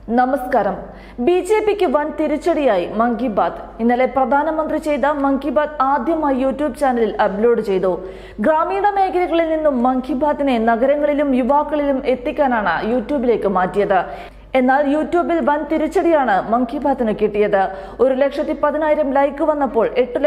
നമസ്കാരം. ബിജെപിക്ക് വൻ തിരിച്ചടിയായി മൻ കി ബാത്ത്. ഇന്നലെ പ്രധാനമന്ത്രി ചെയ്ത മൻ കി ബാത്ത് ആദ്യമായി യൂട്യൂബ് ചാനലിൽ അപ്ലോഡ് ചെയ്തു. ഗ്രാമീണ മേഖലകളിൽ നിന്നും മൻ കി ബാത്തിനെ നഗരങ്ങളിലും യുവാക്കളിലും എത്തിക്കാനാണ് യൂട്യൂബിലേക്ക് മാറ്റിയത്. എന്നാൽ യൂട്യൂബിൽ വൻ തിരിച്ചടിയാണ് മൻ കി ബാത്തിന് കിട്ടിയത്. 1,10,000 ലൈക്ക് വന്നപ്പോൾ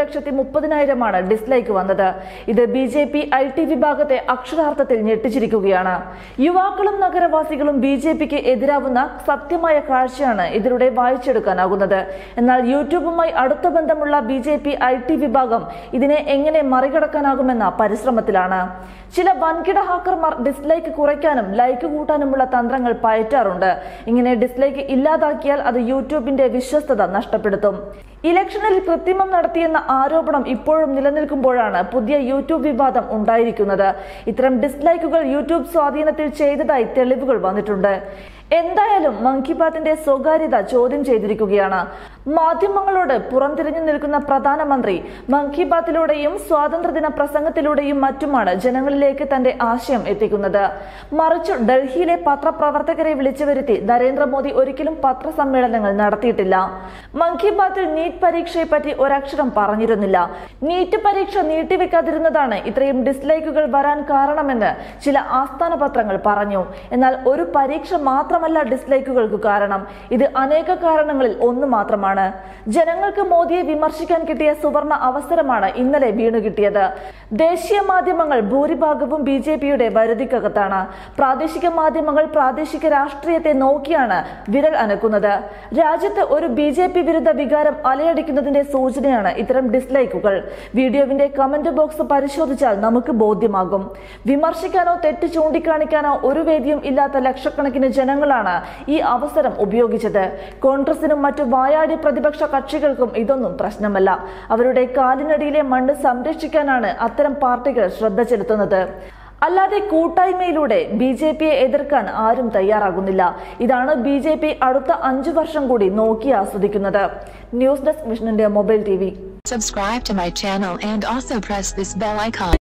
8,30,000 ഡിസ്ലൈക്ക് വന്നത്. ഇത് BJP IT വിഭാഗത്തെ അക്ഷരാർത്ഥത്തിൽ ഞെട്ടിച്ചിരിക്കുകയാണ്. യുവാക്കളും നഗരവാസികളും BJPക്ക് എതിരാവുന്ന സത്യമായ കാഴ്ചയാണ് ഇതിലൂടെ വായിച്ചെടുക്കാനാകുന്നത്. എന്നാൽ യൂട്യൂബുമായി അടുത്ത ബന്ധമുള്ള BJP IT വിഭാഗം ഇതിനെ എങ്ങനെ മറികടക്കാനാകുമെന്ന പരിശ്രമത്തിലാണ്. ചില വൻകിട ഹാക്കർമാർ ഡിസ്ലൈക്ക് കുറയ്ക്കാനും ലൈക്ക് കൂട്ടാനുമുള്ള തന്ത്രങ്ങൾ പയറ്റാറുണ്ട്. ഇങ്ങനെ ഡിസ്ലൈക്ക് ഇല്ലാതാക്കിയാൽ അത് യൂട്യൂബിന്റെ വിശ്വസ്തത നഷ്ടപ്പെടുത്തും. ഇലക്ഷനിൽ കൃത്രിമം നടത്തിയെന്ന ആരോപണം ഇപ്പോഴും നിലനിൽക്കുമ്പോഴാണ് പുതിയ യൂട്യൂബ് വിവാദം ഉണ്ടായിരിക്കുന്നത്. ഇത്തരം ഡിസ്ലൈക്കുകൾ യൂട്യൂബ് സ്വാധീനത്തിൽ ചെയ്തതായി തെളിവുകൾ വന്നിട്ടുണ്ട്. എന്തായാലും മൻ കി ബാത്തിന്റെ സ്വകാര്യത ചോദ്യം ചെയ്തിരിക്കുകയാണ്. മാധ്യമങ്ങളോട് പുറംതിരിഞ്ഞു നിൽക്കുന്ന പ്രധാനമന്ത്രി മൻ കി ബാത്തിലൂടെയും സ്വാതന്ത്ര്യദിന പ്രസംഗത്തിലൂടെയും മറ്റുമാണ് ജനങ്ങളിലേക്ക് തന്റെ ആശയം എത്തിക്കുന്നത്. മറിച്ച് ഡൽഹിയിലെ പത്രപ്രവർത്തകരെ വിളിച്ചു വരുത്തി നരേന്ദ്രമോദി ഒരിക്കലും പത്രസമ്മേളനങ്ങൾ നടത്തിയിട്ടില്ല. മൻ കി ബാത്തിൽ നീറ്റ് പരീക്ഷയെപ്പറ്റി ഒരക്ഷരം പറഞ്ഞിരുന്നില്ല. നീറ്റ് പരീക്ഷ നീട്ടിവെക്കാതിരുന്നതാണ് ഇത്രയും ഡിസ്ലൈക്കുകൾ വരാൻ കാരണമെന്ന് ചില ആസ്ഥാന പത്രങ്ങൾ പറഞ്ഞു. എന്നാൽ ഒരു പരീക്ഷ മാത്രമല്ല ഡിസ്ലൈക്കുകൾക്ക് കാരണം. ഇത് അനേക കാരണങ്ങളിൽ ഒന്ന് മാത്രമാണ്. ജനങ്ങൾക്ക് മോദിയെ വിമർശിക്കാൻ കിട്ടിയ സുവർണ അവസരമാണ് ഇന്നലെ വീണു കിട്ടിയത്. ദേശീയ മാധ്യമങ്ങൾ ഭൂരിഭാഗവും BJPയുടെ വരുതിക്കകത്താണ്. പ്രാദേശിക മാധ്യമങ്ങൾ പ്രാദേശിക രാഷ്ട്രീയത്തെ നോക്കിയാണ് വിരൽ അനക്കുന്നത്. രാജ്യത്ത് ഒരു BJP വിരുദ്ധ വികാരം അലയടിക്കുന്നതിന്റെ സൂചനയാണ് ഇത്തരം ഡിസ്ലൈക്കുകൾ. വീഡിയോവിന്റെ കമന്റ് ബോക്സ് പരിശോധിച്ചാൽ നമുക്ക് ബോധ്യമാകും. വിമർശിക്കാനോ തെറ്റ് ചൂണ്ടിക്കാണിക്കാനോ ഒരു വേദിയും ഇല്ലാത്ത ലക്ഷക്കണക്കിന് ജനങ്ങളാണ് ഈ അവസരം ഉപയോഗിച്ചത്. കോൺഗ്രസിനും മറ്റു വായാടി പ്രതിപക്ഷ കക്ഷികൾക്കും ഇതൊന്നും പ്രശ്നമല്ല. അവരുടെ കാലിനടിയിലെ മണ്ണ് സംരക്ഷിക്കാനാണ് അത്തരം പാർട്ടികൾ ശ്രദ്ധ ചെലുത്തുന്നത്. അല്ലാതെ കൂട്ടായ്മയിലൂടെ BJPയെ എതിർക്കാൻ ആരും തയ്യാറാകുന്നില്ല. ഇതാണ് BJP അടുത്ത 5 വർഷം കൂടി നോക്കി ആസ്വദിക്കുന്നത്. News desk mission India mobile TV. Subscribe to my channel and also press this bell icon.